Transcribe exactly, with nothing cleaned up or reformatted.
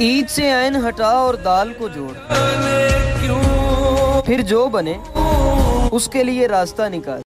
ईद से ऐन हटा और दाल को जोड़, फिर जो बने उसके लिए रास्ता निकाल।